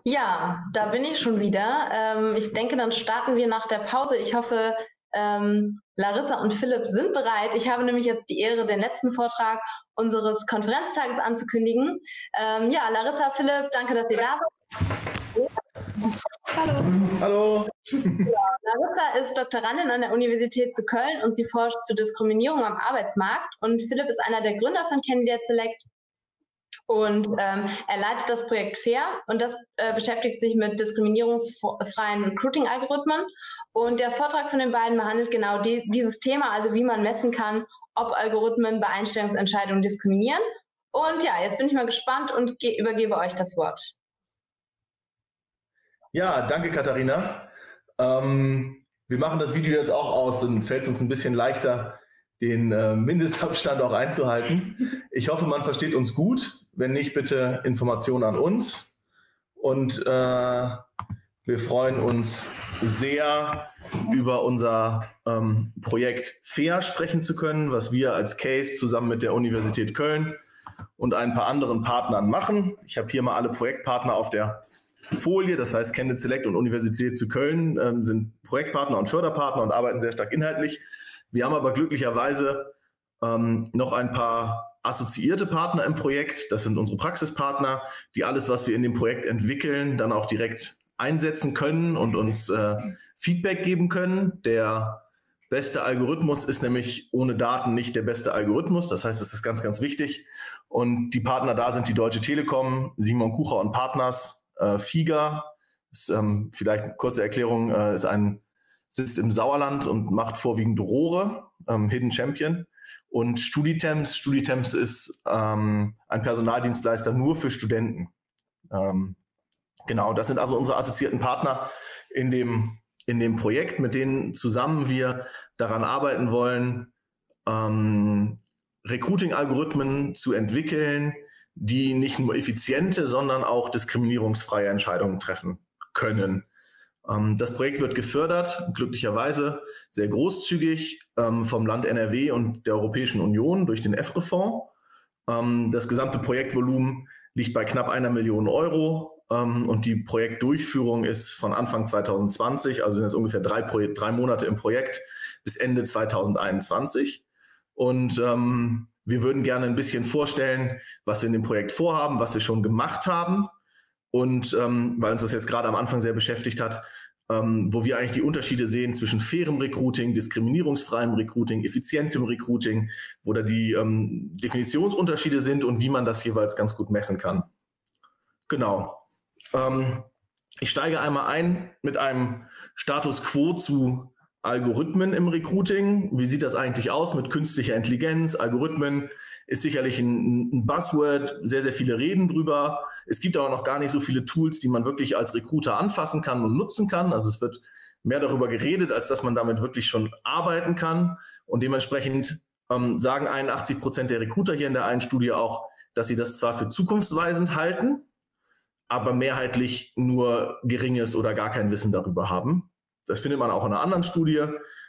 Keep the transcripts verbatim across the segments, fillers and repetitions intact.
Ja, da bin ich schon wieder. Ähm, ich denke, dann starten wir nach der Pause. Ich hoffe, ähm, Larissa und Philipp sind bereit. Ich habe nämlich jetzt die Ehre, den letzten Vortrag unseres Konferenztages anzukündigen. Ähm, ja, Larissa, Philipp, danke, dass ihr da seid. Hallo. Hallo. Ja, Larissa ist Doktorandin an der Universität zu Köln und sie forscht zu Diskriminierung am Arbeitsmarkt. Und Philipp ist einer der Gründer von Candidate Select. Und ähm, er leitet das Projekt FAIR und das äh, beschäftigt sich mit diskriminierungsfreien Recruiting-Algorithmen. Und der Vortrag von den beiden behandelt genau die, dieses Thema, also wie man messen kann, ob Algorithmen bei Einstellungsentscheidungen diskriminieren. Und ja, jetzt bin ich mal gespannt und übergebe euch das Wort. Ja, danke Katharina. Ähm, wir machen das Video jetzt auch aus, dann fällt es uns ein bisschen leichter, den äh, Mindestabstand auch einzuhalten. Ich hoffe, man versteht uns gut. Wenn nicht, bitte Informationen an uns. Und äh, wir freuen uns sehr, über unser ähm, Projekt FAIR sprechen zu können, was wir als Case zusammen mit der Universität Köln und ein paar anderen Partnern machen. Ich habe hier mal alle Projektpartner auf der Folie, das heißt Candidate Select und Universität zu Köln ähm, sind Projektpartner und Förderpartner und arbeiten sehr stark inhaltlich. Wir haben aber glücklicherweise ähm, noch ein paar assoziierte Partner im Projekt. Das sind unsere Praxispartner, die alles, was wir in dem Projekt entwickeln, dann auch direkt einsetzen können und uns äh, Feedback geben können. Der beste Algorithmus ist nämlich ohne Daten nicht der beste Algorithmus. Das heißt, das ist ganz, ganz wichtig. Und die Partner da sind die Deutsche Telekom, Simon Kucher und Partners, äh, FIGA. Ist, ähm, vielleicht eine kurze Erklärung, äh, ist ein sitzt im Sauerland und macht vorwiegend Rohre, ähm, Hidden Champion. Und Studitemps, Studitemps ist ähm, ein Personaldienstleister nur für Studenten. Ähm, genau, das sind also unsere assoziierten Partner in dem, in dem Projekt, mit denen zusammen wir daran arbeiten wollen, ähm, Recruiting-Algorithmen zu entwickeln, die nicht nur effiziente, sondern auch diskriminierungsfreie Entscheidungen treffen können. Das Projekt wird gefördert, glücklicherweise sehr großzügig vom Land N R W und der Europäischen Union durch den EFRE-Fonds. Das gesamte Projektvolumen liegt bei knapp einer Million Euro und die Projektdurchführung ist von Anfang zwanzig zwanzig, also sind jetzt ungefähr drei, Projek- drei Monate im Projekt, bis Ende zwanzig einundzwanzig. Und ähm, wir würden gerne ein bisschen vorstellen, was wir in dem Projekt vorhaben, was wir schon gemacht haben. Und ähm, weil uns das jetzt gerade am Anfang sehr beschäftigt hat, ähm, wo wir eigentlich die Unterschiede sehen zwischen fairem Recruiting, diskriminierungsfreiem Recruiting, effizientem Recruiting, wo da die ähm, Definitionsunterschiede sind und wie man das jeweils ganz gut messen kann. Genau. Ähm, ich steige einmal ein mit einem Status Quo zu Algorithmen im Recruiting. Wie sieht das eigentlich aus mit künstlicher Intelligenz? Algorithmen ist sicherlich ein, ein Buzzword, sehr, sehr viele reden drüber. Es gibt aber noch gar nicht so viele Tools, die man wirklich als Recruiter anfassen kann und nutzen kann. Also es wird mehr darüber geredet, als dass man damit wirklich schon arbeiten kann. Und dementsprechend ähm, sagen einundachtzig Prozent der Recruiter hier in der einen Studie auch, dass sie das zwar für zukunftsweisend halten, aber mehrheitlich nur geringes oder gar kein Wissen darüber haben. Das findet man auch in einer anderen Studie.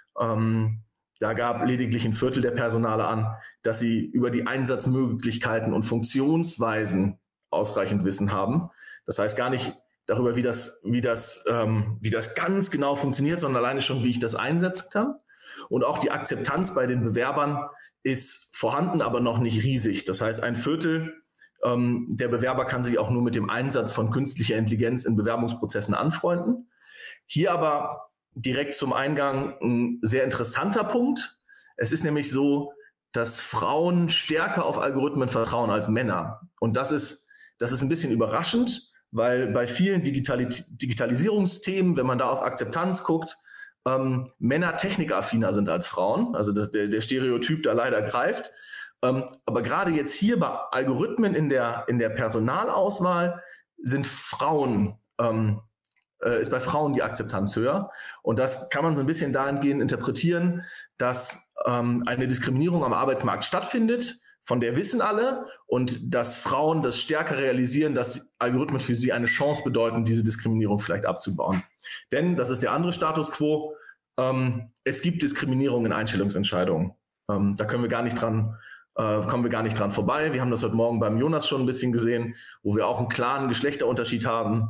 Ähm, da gab lediglich ein Viertel der Personale an, dass sie über die Einsatzmöglichkeiten und Funktionsweisen ausreichend Wissen haben. Das heißt gar nicht darüber, wie das, wie das, ähm, wie das ganz genau funktioniert, sondern alleine schon, wie ich das einsetzen kann. Und auch die Akzeptanz bei den Bewerbern ist vorhanden, aber noch nicht riesig. Das heißt, ein Viertel ähm, der Bewerber kann sich auch nur mit dem Einsatz von künstlicher Intelligenz in Bewerbungsprozessen anfreunden. Hier aber direkt zum Eingang ein sehr interessanter Punkt. Es ist nämlich so, dass Frauen stärker auf Algorithmen vertrauen als Männer. Und das ist, das ist ein bisschen überraschend, weil bei vielen Digitalis- Digitalisierungsthemen, wenn man da auf Akzeptanz guckt, ähm, Männer technikaffiner sind als Frauen. Also das, der, der Stereotyp da leider greift. Ähm, aber gerade jetzt hier bei Algorithmen in der, in der Personalauswahl sind Frauen ähm, ist bei Frauen die Akzeptanz höher. Und das kann man so ein bisschen dahingehend interpretieren, dass ähm, eine Diskriminierung am Arbeitsmarkt stattfindet, von der wissen alle, und dass Frauen das stärker realisieren, dass Algorithmen für sie eine Chance bedeuten, diese Diskriminierung vielleicht abzubauen. Denn, das ist der andere Status quo, ähm, es gibt Diskriminierung in Einstellungsentscheidungen. Ähm, da können wir gar nicht dran äh, kommen wir gar nicht dran vorbei. Wir haben das heute Morgen beim Jonas schon ein bisschen gesehen, wo wir auch einen klaren Geschlechterunterschied haben.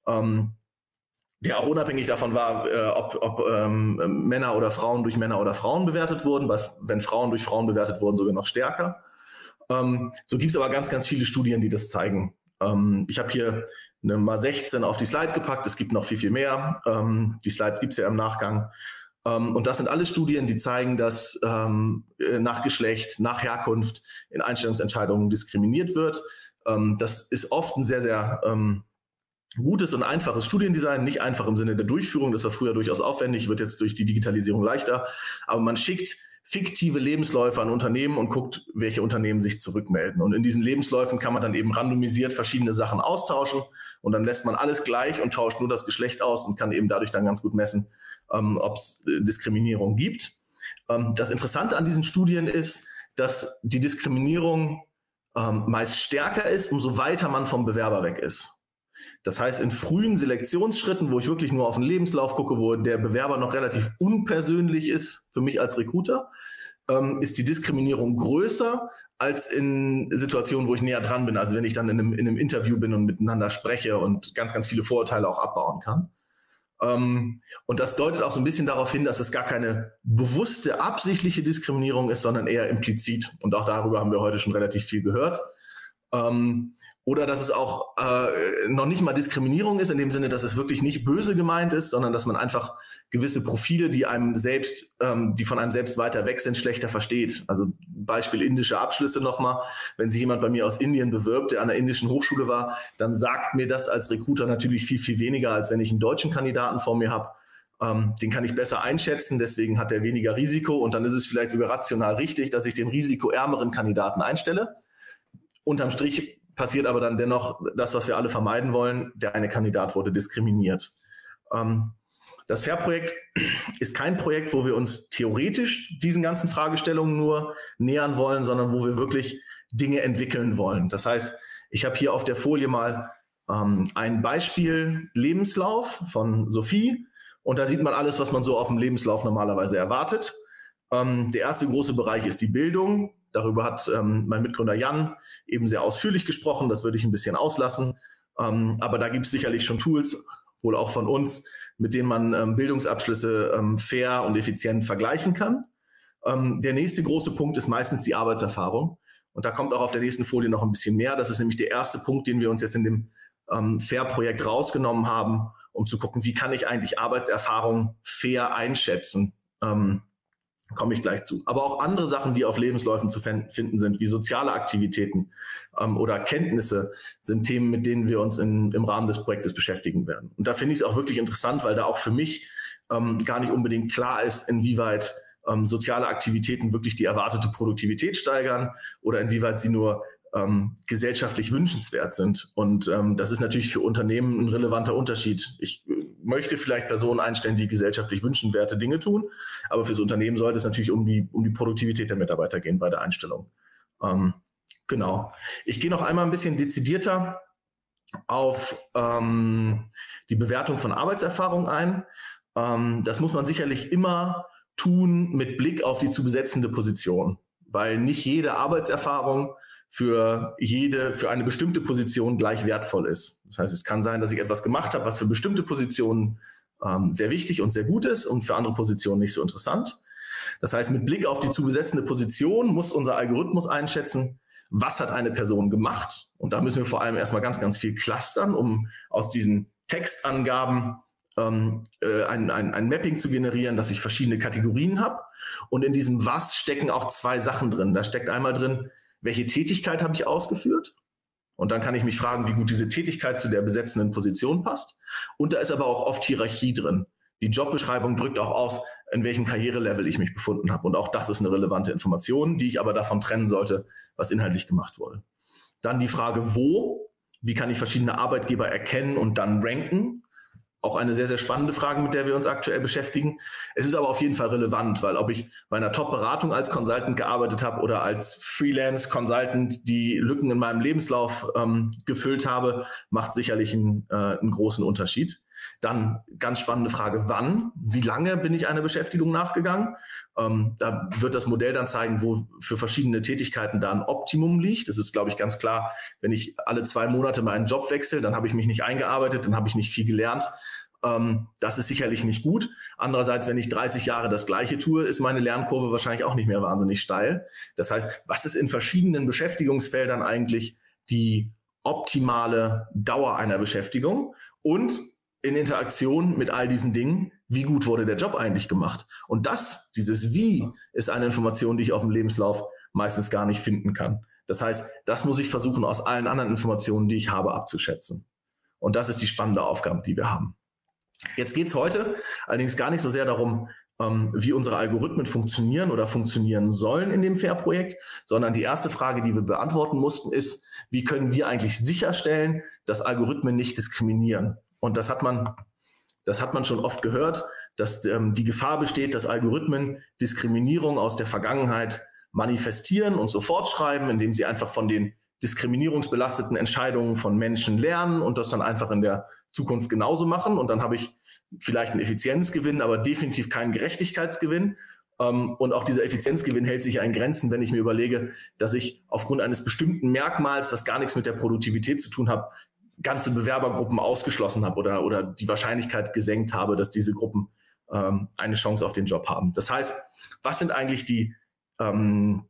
ähm, der auch unabhängig davon war, äh, ob, ob ähm, Männer oder Frauen durch Männer oder Frauen bewertet wurden, weil wenn Frauen durch Frauen bewertet wurden, sogar noch stärker. Ähm, so gibt es aber ganz, ganz viele Studien, die das zeigen. Ähm, ich habe hier eine mal sechzehn auf die Slide gepackt, es gibt noch viel, viel mehr. Ähm, die Slides gibt es ja im Nachgang. Ähm, und das sind alle Studien, die zeigen, dass ähm, nach Geschlecht, nach Herkunft in Einstellungsentscheidungen diskriminiert wird. Ähm, das ist oft ein sehr, sehr ähm, gutes und einfaches Studiendesign, nicht einfach im Sinne der Durchführung, das war früher durchaus aufwendig, wird jetzt durch die Digitalisierung leichter, aber man schickt fiktive Lebensläufe an Unternehmen und guckt, welche Unternehmen sich zurückmelden. Und in diesen Lebensläufen kann man dann eben randomisiert verschiedene Sachen austauschen und dann lässt man alles gleich und tauscht nur das Geschlecht aus und kann eben dadurch dann ganz gut messen, ähm, ob es Diskriminierung gibt. Ähm, das Interessante an diesen Studien ist, dass die Diskriminierung ähm, meist stärker ist, umso weiter man vom Bewerber weg ist. Das heißt, in frühen Selektionsschritten, wo ich wirklich nur auf den Lebenslauf gucke, wo der Bewerber noch relativ unpersönlich ist für mich als Recruiter, ähm, ist die Diskriminierung größer als in Situationen, wo ich näher dran bin. Also wenn ich dann in einem, in einem Interview bin und miteinander spreche und ganz, ganz viele Vorurteile auch abbauen kann. Ähm, und das deutet auch so ein bisschen darauf hin, dass es gar keine bewusste, absichtliche Diskriminierung ist, sondern eher implizit. Und auch darüber haben wir heute schon relativ viel gehört. Ähm, oder dass es auch äh, noch nicht mal Diskriminierung ist, in dem Sinne, dass es wirklich nicht böse gemeint ist, sondern dass man einfach gewisse Profile, die einem selbst, ähm, die von einem selbst weiter weg sind, schlechter versteht. Also Beispiel indische Abschlüsse nochmal. Wenn sich jemand bei mir aus Indien bewirbt, der an der indischen Hochschule war, dann sagt mir das als Recruiter natürlich viel, viel weniger, als wenn ich einen deutschen Kandidaten vor mir habe. Ähm, den kann ich besser einschätzen, deswegen hat er weniger Risiko und dann ist es vielleicht sogar rational richtig, dass ich den risikoärmeren Kandidaten einstelle. Unterm Strich passiert aber dann dennoch das, was wir alle vermeiden wollen. Der eine Kandidat wurde diskriminiert. Ähm, das FAIR-Projekt ist kein Projekt, wo wir uns theoretisch diesen ganzen Fragestellungen nur nähern wollen, sondern wo wir wirklich Dinge entwickeln wollen. Das heißt, ich habe hier auf der Folie mal ähm, ein Beispiel Lebenslauf von Sophie und da sieht man alles, was man so auf dem Lebenslauf normalerweise erwartet. Ähm, der erste große Bereich ist die Bildung. Darüber hat ähm, mein Mitgründer Jan eben sehr ausführlich gesprochen. Das würde ich ein bisschen auslassen. Ähm, aber da gibt es sicherlich schon Tools, wohl auch von uns, mit denen man ähm, Bildungsabschlüsse ähm, fair und effizient vergleichen kann. Ähm, der nächste große Punkt ist meistens die Arbeitserfahrung. Und da kommt auch auf der nächsten Folie noch ein bisschen mehr. Das ist nämlich der erste Punkt, den wir uns jetzt in dem ähm, FAIR-Projekt rausgenommen haben, um zu gucken, wie kann ich eigentlich Arbeitserfahrung fair einschätzen. Ähm, komme ich gleich zu. Aber auch andere Sachen, die auf Lebensläufen zu finden sind, wie soziale Aktivitäten ähm, oder Kenntnisse, sind Themen, mit denen wir uns in, im Rahmen des Projektes beschäftigen werden. Und da finde ich es auch wirklich interessant, weil da auch für mich ähm, gar nicht unbedingt klar ist, inwieweit ähm, soziale Aktivitäten wirklich die erwartete Produktivität steigern oder inwieweit sie nur ähm, gesellschaftlich wünschenswert sind. Und ähm, das ist natürlich für Unternehmen ein relevanter Unterschied. Ich äh, möchte vielleicht Personen einstellen, die gesellschaftlich wünschenswerte Dinge tun, aber fürs Unternehmen sollte es natürlich um die, um die Produktivität der Mitarbeiter gehen bei der Einstellung. Ähm, genau. Ich gehe noch einmal ein bisschen dezidierter auf ähm, die Bewertung von Arbeitserfahrung ein. Ähm, das muss man sicherlich immer tun mit Blick auf die zu besetzende Position, weil nicht jede Arbeitserfahrung für jede, für eine bestimmte Position gleich wertvoll ist. Das heißt, es kann sein, dass ich etwas gemacht habe, was für bestimmte Positionen ähm, sehr wichtig und sehr gut ist und für andere Positionen nicht so interessant. Das heißt, mit Blick auf die zu besetzende Position muss unser Algorithmus einschätzen, was hat eine Person gemacht. Und da müssen wir vor allem erstmal ganz, ganz viel clustern, um aus diesen Textangaben ähm, äh, ein, ein, ein Mapping zu generieren, dass ich verschiedene Kategorien habe. Und in diesem Was stecken auch zwei Sachen drin. Da steckt einmal drin, welche Tätigkeit habe ich ausgeführt? Und dann kann ich mich fragen, wie gut diese Tätigkeit zu der besetzenden Position passt. Und da ist aber auch oft Hierarchie drin. Die Jobbeschreibung drückt auch aus, in welchem Karrierelevel ich mich befunden habe. Und auch das ist eine relevante Information, die ich aber davon trennen sollte, was inhaltlich gemacht wurde. Dann die Frage, wo? Wie kann ich verschiedene Arbeitgeber erkennen und dann ranken? Auch eine sehr, sehr spannende Frage, mit der wir uns aktuell beschäftigen. Es ist aber auf jeden Fall relevant, weil ob ich bei einer Top-Beratung als Consultant gearbeitet habe oder als Freelance-Consultant die Lücken in meinem Lebenslauf ähm, gefüllt habe, macht sicherlich einen, äh, einen großen Unterschied. Dann ganz spannende Frage, wann, wie lange bin ich einer Beschäftigung nachgegangen? Ähm, da wird das Modell dann zeigen, wo für verschiedene Tätigkeiten da ein Optimum liegt. Das ist, glaube ich, ganz klar, wenn ich alle zwei Monate meinen Job wechsle, dann habe ich mich nicht eingearbeitet, dann habe ich nicht viel gelernt. Ähm, das ist sicherlich nicht gut. Andererseits, wenn ich dreißig Jahre das Gleiche tue, ist meine Lernkurve wahrscheinlich auch nicht mehr wahnsinnig steil. Das heißt, was ist in verschiedenen Beschäftigungsfeldern eigentlich die optimale Dauer einer Beschäftigung? Und in Interaktion mit all diesen Dingen, wie gut wurde der Job eigentlich gemacht? Und das, dieses Wie, ist eine Information, die ich auf dem Lebenslauf meistens gar nicht finden kann. Das heißt, das muss ich versuchen, aus allen anderen Informationen, die ich habe, abzuschätzen. Und das ist die spannende Aufgabe, die wir haben. Jetzt geht es heute allerdings gar nicht so sehr darum, ähm, wie unsere Algorithmen funktionieren oder funktionieren sollen in dem FAIR-Projekt, sondern die erste Frage, die wir beantworten mussten, ist, wie können wir eigentlich sicherstellen, dass Algorithmen nicht diskriminieren? Und das hat man, das hat man schon oft gehört, dass ähm, die Gefahr besteht, dass Algorithmen Diskriminierung aus der Vergangenheit manifestieren und sofort schreiben, indem sie einfach von den diskriminierungsbelasteten Entscheidungen von Menschen lernen und das dann einfach in der Zukunft genauso machen. Und dann habe ich vielleicht einen Effizienzgewinn, aber definitiv keinen Gerechtigkeitsgewinn. Ähm, und auch dieser Effizienzgewinn hält sich ja in Grenzen, wenn ich mir überlege, dass ich aufgrund eines bestimmten Merkmals, das gar nichts mit der Produktivität zu tun hat, ganze Bewerbergruppen ausgeschlossen habe oder, oder die Wahrscheinlichkeit gesenkt habe, dass diese Gruppen ähm, eine Chance auf den Job haben. Das heißt, was sind eigentlich die, ähm,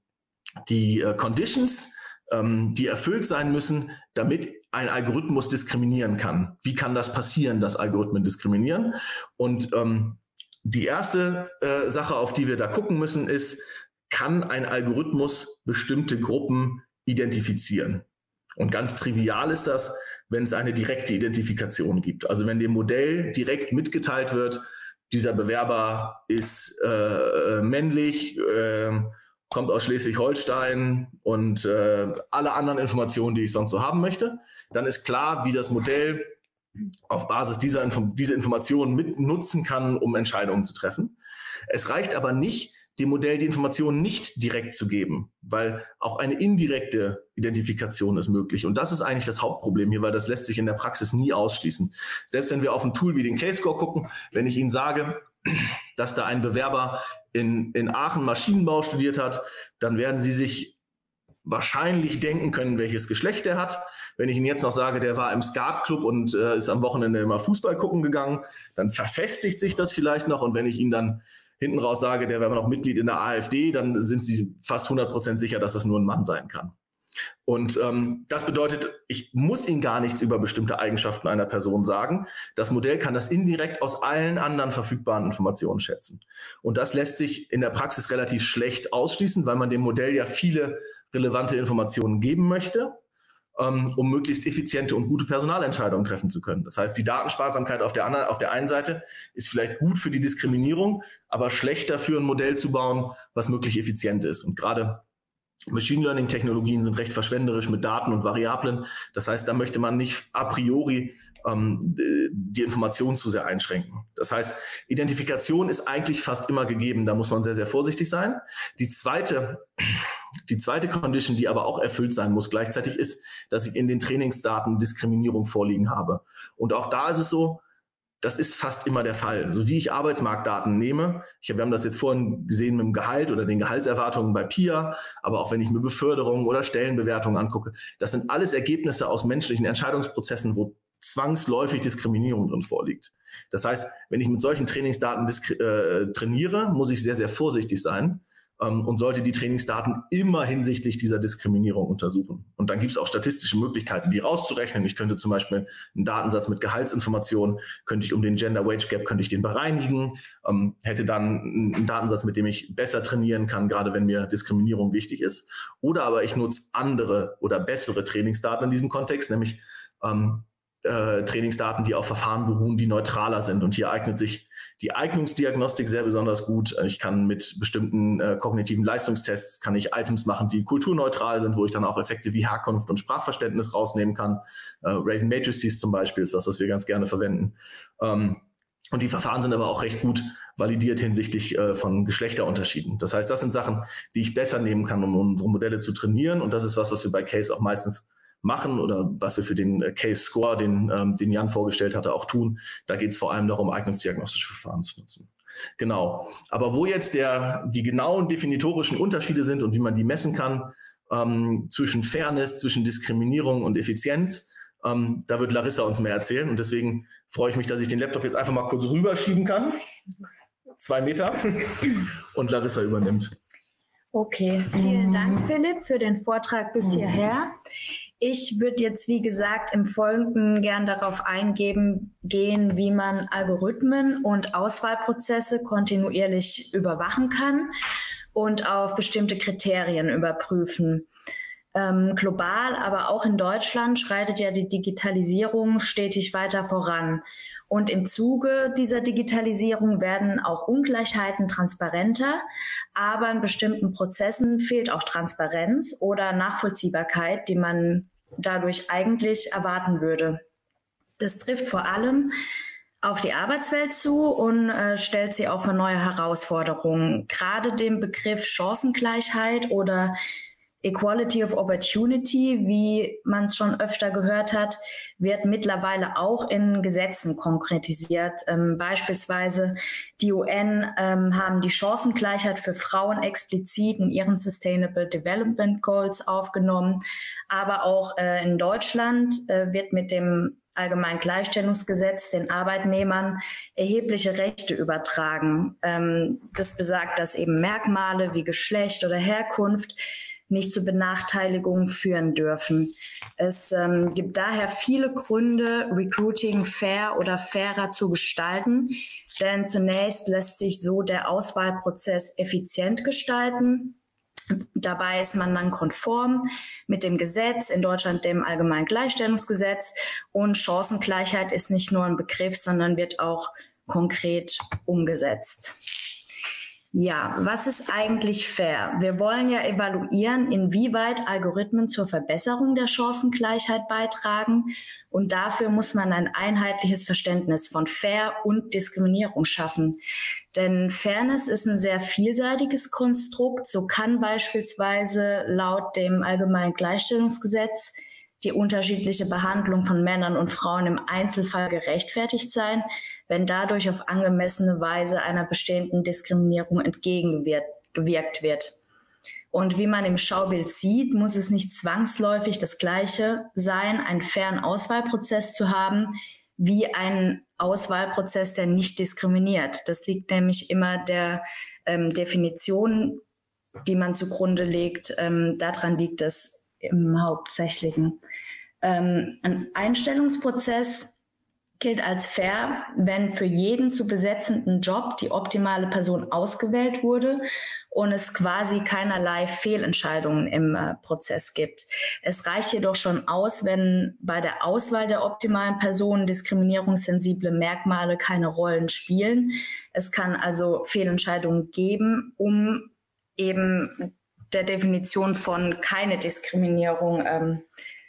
die äh, Conditions, ähm, die erfüllt sein müssen, damit ein Algorithmus diskriminieren kann? Wie kann das passieren, dass Algorithmen diskriminieren? Und ähm, die erste äh, Sache, auf die wir da gucken müssen, ist, kann ein Algorithmus bestimmte Gruppen identifizieren? Und ganz trivial ist das, wenn es eine direkte Identifikation gibt. Also wenn dem Modell direkt mitgeteilt wird, dieser Bewerber ist äh, männlich, äh, kommt aus Schleswig-Holstein und äh, alle anderen Informationen, die ich sonst so haben möchte, dann ist klar, wie das Modell auf Basis dieser Info- diese Informationen mit nutzen kann, um Entscheidungen zu treffen. Es reicht aber nicht, dem Modell die Informationen nicht direkt zu geben, weil auch eine indirekte Identifikation ist möglich. Und das ist eigentlich das Hauptproblem hier, weil das lässt sich in der Praxis nie ausschließen. Selbst wenn wir auf ein Tool wie den K-Score gucken, wenn ich Ihnen sage, dass da ein Bewerber in, in Aachen Maschinenbau studiert hat, dann werden Sie sich wahrscheinlich denken können, welches Geschlecht er hat. Wenn ich Ihnen jetzt noch sage, der war im Skatclub und äh, ist am Wochenende immer Fußball gucken gegangen, dann verfestigt sich das vielleicht noch. Und wenn ich Ihnen dann hinten raus sage, der wäre noch Mitglied in der AfD, dann sind Sie fast hundert Prozent sicher, dass das nur ein Mann sein kann. Und ähm, das bedeutet, ich muss Ihnen gar nichts über bestimmte Eigenschaften einer Person sagen. Das Modell kann das indirekt aus allen anderen verfügbaren Informationen schätzen. Und das lässt sich in der Praxis relativ schlecht ausschließen, weil man dem Modell ja viele relevante Informationen geben möchte, ähm, um möglichst effiziente und gute Personalentscheidungen treffen zu können. Das heißt, die Datensparsamkeit auf der, anderen, auf der einen Seite ist vielleicht gut für die Diskriminierung, aber schlechter für ein Modell zu bauen, was möglichst effizient ist. Und gerade Machine Learning Technologien sind recht verschwenderisch mit Daten und Variablen. Das heißt, da möchte man nicht a priori ähm, die Informationen zu sehr einschränken. Das heißt, Identifikation ist eigentlich fast immer gegeben. Da muss man sehr, sehr vorsichtig sein. Die zweite, die zweite Condition, die aber auch erfüllt sein muss gleichzeitig, ist, dass ich in den Trainingsdaten Diskriminierung vorliegen habe. Und auch da ist es so, das ist fast immer der Fall. So wie ich Arbeitsmarktdaten nehme, ich, wir haben das jetzt vorhin gesehen mit dem Gehalt oder den Gehaltserwartungen bei P I A, aber auch wenn ich mir Beförderungen oder Stellenbewertungen angucke, das sind alles Ergebnisse aus menschlichen Entscheidungsprozessen, wo zwangsläufig Diskriminierung drin vorliegt. Das heißt, wenn ich mit solchen Trainingsdaten äh, trainiere, muss ich sehr, sehr vorsichtig sein ähm, und sollte die Trainingsdaten immer hinsichtlich dieser Diskriminierung untersuchen. Und dann gibt es auch statistische Möglichkeiten, die rauszurechnen. Ich könnte zum Beispiel einen Datensatz mit Gehaltsinformationen, könnte ich um den Gender Wage Gap, könnte ich den bereinigen, ähm, hätte dann einen Datensatz, mit dem ich besser trainieren kann, gerade wenn mir Diskriminierung wichtig ist. Oder aber ich nutze andere oder bessere Trainingsdaten in diesem Kontext, nämlich ähm, Äh, Trainingsdaten, die auf Verfahren beruhen, die neutraler sind. Und hier eignet sich die Eignungsdiagnostik sehr besonders gut. Ich kann mit bestimmten äh, kognitiven Leistungstests, kann ich Items machen, die kulturneutral sind, wo ich dann auch Effekte wie Herkunft und Sprachverständnis rausnehmen kann. Äh, Raven Matrices zum Beispiel ist was, was wir ganz gerne verwenden. Ähm, und die Verfahren sind aber auch recht gut validiert hinsichtlich äh, von Geschlechterunterschieden. Das heißt, das sind Sachen, die ich besser nehmen kann, um unsere Modelle zu trainieren. Und das ist was, was wir bei Case auch meistens machen oder was wir für den Case Score, den, ähm, den Jan vorgestellt hatte, auch tun. Da geht es vor allem darum, eignungsdiagnostische Verfahren zu nutzen. Genau. Aber wo jetzt der, die genauen definitorischen Unterschiede sind und wie man die messen kann, ähm, zwischen Fairness, zwischen Diskriminierung und Effizienz, ähm, da wird Larissa uns mehr erzählen. Und deswegen freue ich mich, dass ich den Laptop jetzt einfach mal kurz rüberschieben kann. Zwei Meter. Und Larissa übernimmt. Okay, vielen Dank, Philipp, für den Vortrag bis hierher. Ich würde jetzt, wie gesagt, im Folgenden gern darauf eingehen, gehen, wie man Algorithmen und Auswahlprozesse kontinuierlich überwachen kann und auf bestimmte Kriterien überprüfen. Ähm, global, aber auch in Deutschland schreitet ja die Digitalisierung stetig weiter voran. Und im Zuge dieser Digitalisierung werden auch Ungleichheiten transparenter, aber in bestimmten Prozessen fehlt auch Transparenz oder Nachvollziehbarkeit, die man dadurch eigentlich erwarten würde. Das trifft vor allem auf die Arbeitswelt zu und äh, stellt sie auch vor neue Herausforderungen. Gerade den Begriff Chancengleichheit oder Equality of Opportunity, wie man es schon öfter gehört hat, wird mittlerweile auch in Gesetzen konkretisiert. Ähm, beispielsweise die U N ähm, haben die Chancengleichheit für Frauen explizit in ihren Sustainable Development Goals aufgenommen. Aber auch äh, in Deutschland äh, wird mit dem Allgemeinen Gleichstellungsgesetz den Arbeitnehmern erhebliche Rechte übertragen. Ähm, das besagt, dass eben Merkmale wie Geschlecht oder Herkunft nicht zu Benachteiligungen führen dürfen. Es ähm, gibt daher viele Gründe, Recruiting fair oder fairer zu gestalten, denn zunächst lässt sich so der Auswahlprozess effizient gestalten. Dabei ist man dann konform mit dem Gesetz, in Deutschland dem Allgemeinen Gleichstellungsgesetz, und Chancengleichheit ist nicht nur ein Begriff, sondern wird auch konkret umgesetzt. Ja, was ist eigentlich fair? Wir wollen ja evaluieren, inwieweit Algorithmen zur Verbesserung der Chancengleichheit beitragen. Und dafür muss man ein einheitliches Verständnis von Fair und Diskriminierung schaffen. Denn Fairness ist ein sehr vielseitiges Konstrukt. So kann beispielsweise laut dem Allgemeinen Gleichstellungsgesetz die unterschiedliche Behandlung von Männern und Frauen im Einzelfall gerechtfertigt sein, wenn dadurch auf angemessene Weise einer bestehenden Diskriminierung entgegengewirkt wird. Und wie man im Schaubild sieht, muss es nicht zwangsläufig das Gleiche sein, einen fairen Auswahlprozess zu haben, wie einen Auswahlprozess, der nicht diskriminiert. Das liegt nämlich immer der ähm, Definition, die man zugrunde legt. Ähm, daran liegt es im Hauptsächlichen. Ähm, ein Einstellungsprozess gilt als fair, wenn für jeden zu besetzenden Job die optimale Person ausgewählt wurde und es quasi keinerlei Fehlentscheidungen im äh, Prozess gibt. Es reicht jedoch schon aus, wenn bei der Auswahl der optimalen Person diskriminierungssensible Merkmale keine Rollen spielen. Es kann also Fehlentscheidungen geben, um eben der Definition von keine Diskriminierung, ähm,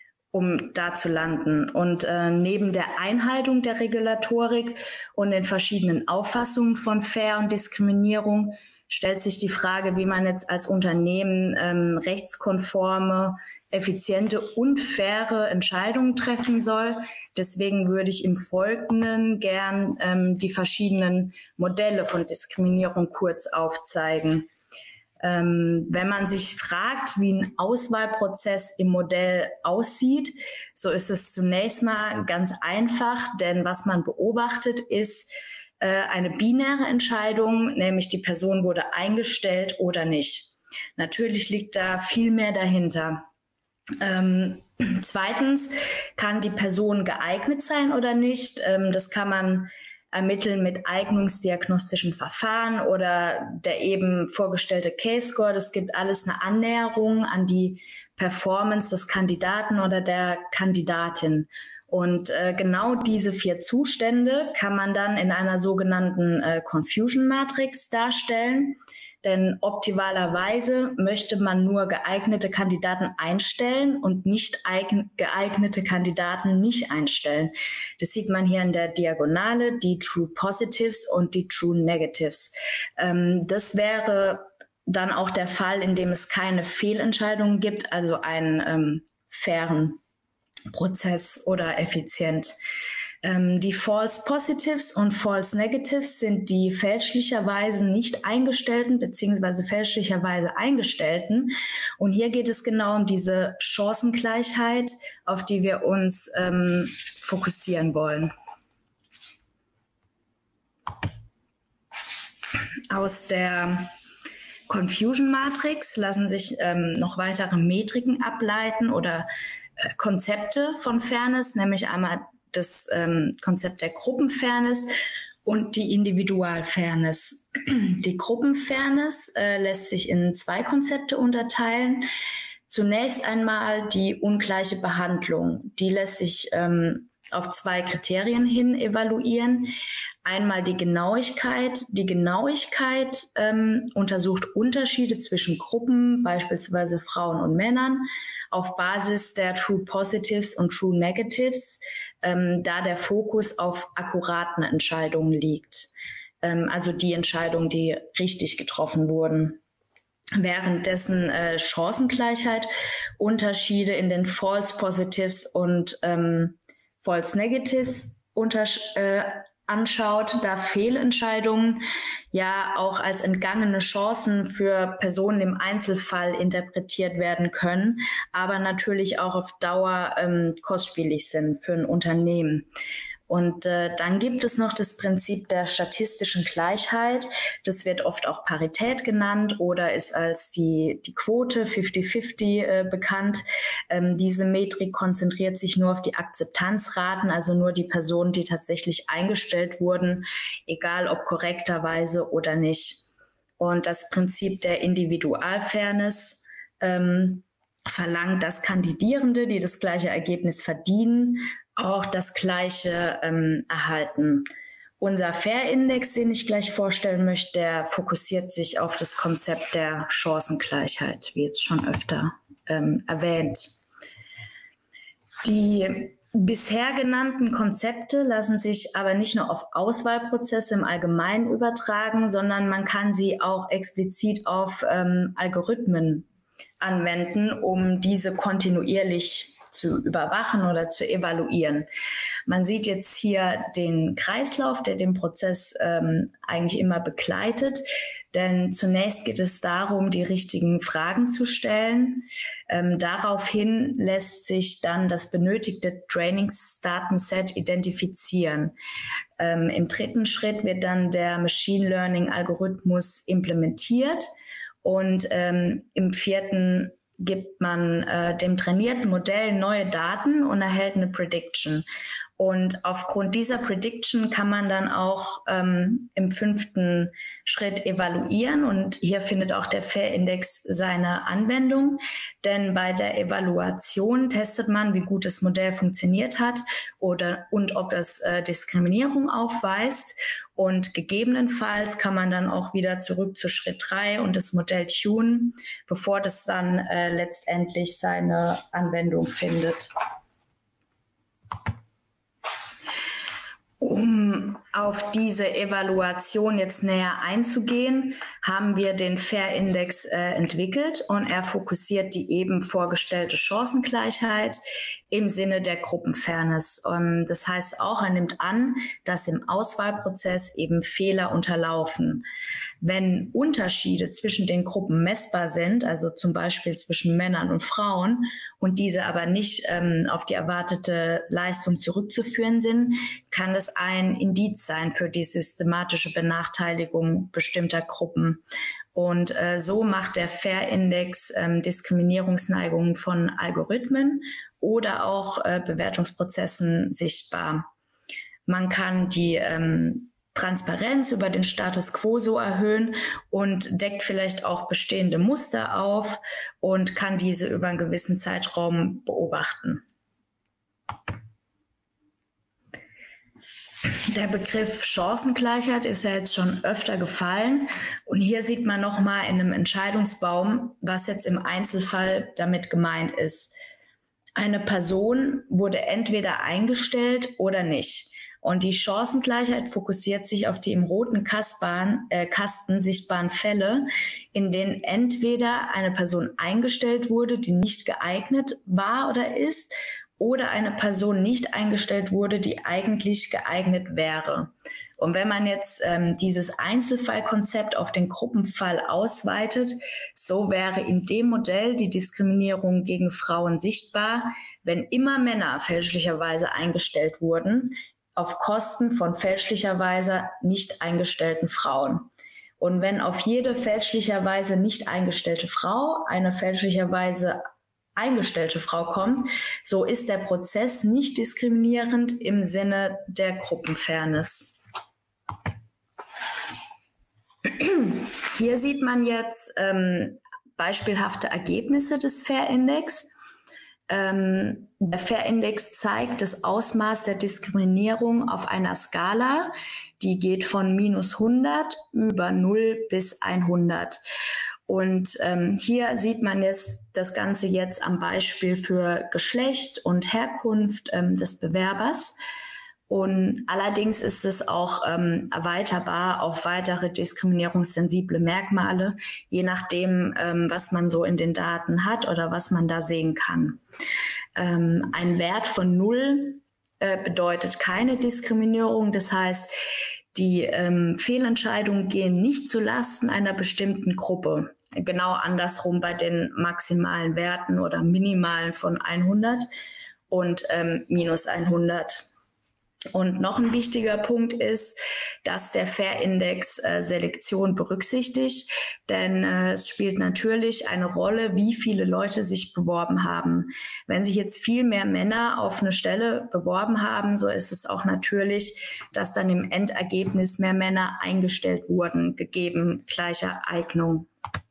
um da zu landen. Und äh, neben der Einhaltung der Regulatorik und den verschiedenen Auffassungen von Fair und Diskriminierung stellt sich die Frage, wie man jetzt als Unternehmen ähm, rechtskonforme, effiziente und faire Entscheidungen treffen soll. Deswegen würde ich im Folgenden gern ähm, die verschiedenen Modelle von Diskriminierung kurz aufzeigen. Ähm, wenn man sich fragt, wie ein Auswahlprozess im Modell aussieht, so ist es zunächst mal ganz einfach, denn was man beobachtet, ist äh, eine binäre Entscheidung, nämlich die Person wurde eingestellt oder nicht. Natürlich liegt da viel mehr dahinter. Ähm, zweitens kann die Person geeignet sein oder nicht. Ähm, das kann man ermitteln mit eignungsdiagnostischen Verfahren oder der eben vorgestellte Case-Score. Das gibt alles eine Annäherung an die Performance des Kandidaten oder der Kandidatin. Und äh, genau diese vier Zustände kann man dann in einer sogenannten äh, Confusion-Matrix darstellen. Denn optimalerweise möchte man nur geeignete Kandidaten einstellen und nicht geeignete Kandidaten nicht einstellen. Das sieht man hier in der Diagonale, die True Positives und die True Negatives. Ähm, das wäre dann auch der Fall, in dem es keine Fehlentscheidungen gibt, also einen ähm, fairen Prozess oder effizient. Ähm, die False Positives und False Negatives sind die fälschlicherweise nicht eingestellten beziehungsweise fälschlicherweise eingestellten. Und hier geht es genau um diese Chancengleichheit, auf die wir uns ähm, fokussieren wollen. Aus der Confusion Matrix lassen sich ähm, noch weitere Metriken ableiten oder äh, Konzepte von Fairness, nämlich einmal das ähm, Konzept der Gruppenfairness und die Individualfairness. Die Gruppenfairness äh, lässt sich in zwei Konzepte unterteilen. Zunächst einmal die ungleiche Behandlung. Die lässt sich ähm, auf zwei Kriterien hin evaluieren. Einmal die Genauigkeit. Die Genauigkeit ähm, untersucht Unterschiede zwischen Gruppen, beispielsweise Frauen und Männern, auf Basis der True Positives und True Negatives, ähm, da der Fokus auf akkuraten Entscheidungen liegt. Ähm, also die Entscheidungen, die richtig getroffen wurden. Währenddessen äh, Chancengleichheit Unterschiede in den False Positives und ähm, False Negatives untersch- äh, anschaut, da Fehlentscheidungen ja auch als entgangene Chancen für Personen im Einzelfall interpretiert werden können, aber natürlich auch auf Dauer ähm, kostspielig sind für ein Unternehmen. Und äh, dann gibt es noch das Prinzip der statistischen Gleichheit. Das wird oft auch Parität genannt oder ist als die, die Quote fünfzig fünfzig äh, bekannt. Ähm, diese Metrik konzentriert sich nur auf die Akzeptanzraten, also nur die Personen, die tatsächlich eingestellt wurden, egal ob korrekterweise oder nicht. Und das Prinzip der Individualfairness ähm, verlangt, dass Kandidierende, die das gleiche Ergebnis verdienen, auch das Gleiche ähm, erhalten. Unser Fair-Index, den ich gleich vorstellen möchte, der fokussiert sich auf das Konzept der Chancengleichheit, wie jetzt schon öfter ähm, erwähnt. Die bisher genannten Konzepte lassen sich aber nicht nur auf Auswahlprozesse im Allgemeinen übertragen, sondern man kann sie auch explizit auf ähm, Algorithmen anwenden, um diese kontinuierlich zu überwachen oder zu evaluieren. Man sieht jetzt hier den Kreislauf, der den Prozess ähm, eigentlich immer begleitet. Denn zunächst geht es darum, die richtigen Fragen zu stellen. Ähm, daraufhin lässt sich dann das benötigte Trainingsdatenset identifizieren. Ähm, im dritten Schritt wird dann der Machine Learning Algorithmus implementiert und ähm, im vierten gibt man äh, dem trainierten Modell neue Daten und erhält eine Prediction. Und aufgrund dieser Prediction kann man dann auch ähm, im fünften Schritt evaluieren. Und hier findet auch der Fair-Index seine Anwendung. Denn bei der Evaluation testet man, wie gut das Modell funktioniert hat oder und ob es äh, Diskriminierung aufweist. Und gegebenenfalls kann man dann auch wieder zurück zu Schritt drei und das Modell tunen, bevor das dann äh, letztendlich seine Anwendung findet. Um auf diese Evaluation jetzt näher einzugehen, haben wir den Fair-Index äh, entwickelt und er fokussiert die eben vorgestellte Chancengleichheit im Sinne der Gruppenfairness. Und das heißt auch, er nimmt an, dass im Auswahlprozess eben Fehler unterlaufen. Wenn Unterschiede zwischen den Gruppen messbar sind, also zum Beispiel zwischen Männern und Frauen, und diese aber nicht ähm, auf die erwartete Leistung zurückzuführen sind, kann das ein Indiz sein für die systematische Benachteiligung bestimmter Gruppen. Und äh, so macht der Fair-Index ähm, Diskriminierungsneigungen von Algorithmen oder auch äh, Bewertungsprozessen sichtbar. Man kann die ähm, Transparenz über den Status quo so erhöhen und deckt vielleicht auch bestehende Muster auf und kann diese über einen gewissen Zeitraum beobachten. Der Begriff Chancengleichheit ist ja jetzt schon öfter gefallen und hier sieht man nochmal in einem Entscheidungsbaum, was jetzt im Einzelfall damit gemeint ist. Eine Person wurde entweder eingestellt oder nicht. Und die Chancengleichheit fokussiert sich auf die im roten Kasten, äh, Kasten sichtbaren Fälle, in denen entweder eine Person eingestellt wurde, die nicht geeignet war oder ist, oder eine Person nicht eingestellt wurde, die eigentlich geeignet wäre. Und wenn man jetzt ähm, dieses Einzelfallkonzept auf den Gruppenfall ausweitet, so wäre in dem Modell die Diskriminierung gegen Frauen sichtbar, wenn immer Männer fälschlicherweise eingestellt wurden, auf Kosten von fälschlicherweise nicht eingestellten Frauen. Und wenn auf jede fälschlicherweise nicht eingestellte Frau eine fälschlicherweise eingestellte Frau kommt, so ist der Prozess nicht diskriminierend im Sinne der Gruppenfairness. Hier sieht man jetzt ähm, beispielhafte Ergebnisse des Fair-Index. Ähm, der Fair-Index zeigt das Ausmaß der Diskriminierung auf einer Skala, die geht von minus hundert über null bis hundert. Und ähm, hier sieht man jetzt das Ganze jetzt am Beispiel für Geschlecht und Herkunft ähm, des Bewerbers. Und allerdings ist es auch ähm, erweiterbar auf weitere diskriminierungssensible Merkmale, je nachdem, ähm, was man so in den Daten hat oder was man da sehen kann. Ähm, ein Wert von null äh, bedeutet keine Diskriminierung. Das heißt, die ähm, Fehlentscheidungen gehen nicht zu Lasten einer bestimmten Gruppe. Genau andersrum bei den maximalen Werten oder minimalen von hundert und ähm, minus hundert. Und noch ein wichtiger Punkt ist, dass der Fair-Index äh, Selektion berücksichtigt, denn äh, es spielt natürlich eine Rolle, wie viele Leute sich beworben haben. Wenn sich jetzt viel mehr Männer auf eine Stelle beworben haben, so ist es auch natürlich, dass dann im Endergebnis mehr Männer eingestellt wurden, gegeben gleicher Eignung.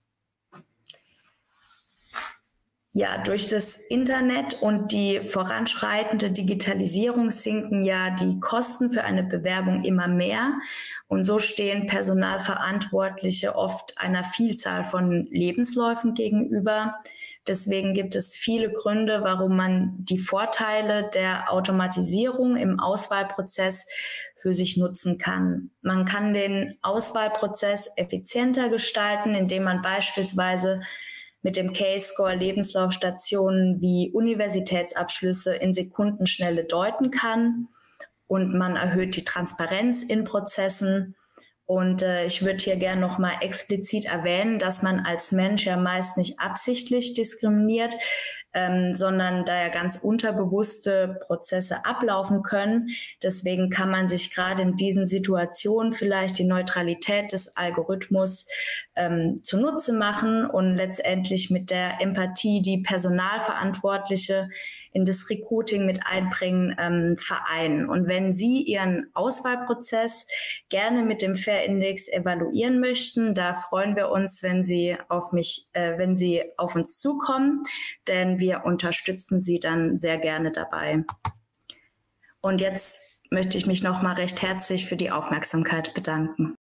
Ja, durch das Internet und die voranschreitende Digitalisierung sinken ja die Kosten für eine Bewerbung immer mehr. Und so stehen Personalverantwortliche oft einer Vielzahl von Lebensläufen gegenüber. Deswegen gibt es viele Gründe, warum man die Vorteile der Automatisierung im Auswahlprozess für sich nutzen kann. Man kann den Auswahlprozess effizienter gestalten, indem man beispielsweise mit dem K-Score Lebenslaufstationen wie Universitätsabschlüsse in Sekundenschnelle deuten kann, und man erhöht die Transparenz in Prozessen. Und äh, ich würde hier gerne noch mal explizit erwähnen, dass man als Mensch ja meist nicht absichtlich diskriminiert, ähm, sondern da ja ganz unterbewusste Prozesse ablaufen können. Deswegen kann man sich gerade in diesen Situationen vielleicht die Neutralität des Algorithmus ähm, zunutze machen und letztendlich mit der Empathie, die Personalverantwortliche in das Recruiting mit einbringen, ähm, vereinen. Und wenn Sie Ihren Auswahlprozess gerne mit dem Fair-Index evaluieren möchten, da freuen wir uns, wenn Sie auf mich, äh, wenn Sie auf uns zukommen, denn wir unterstützen Sie dann sehr gerne dabei. Und jetzt möchte ich mich noch mal recht herzlich für die Aufmerksamkeit bedanken.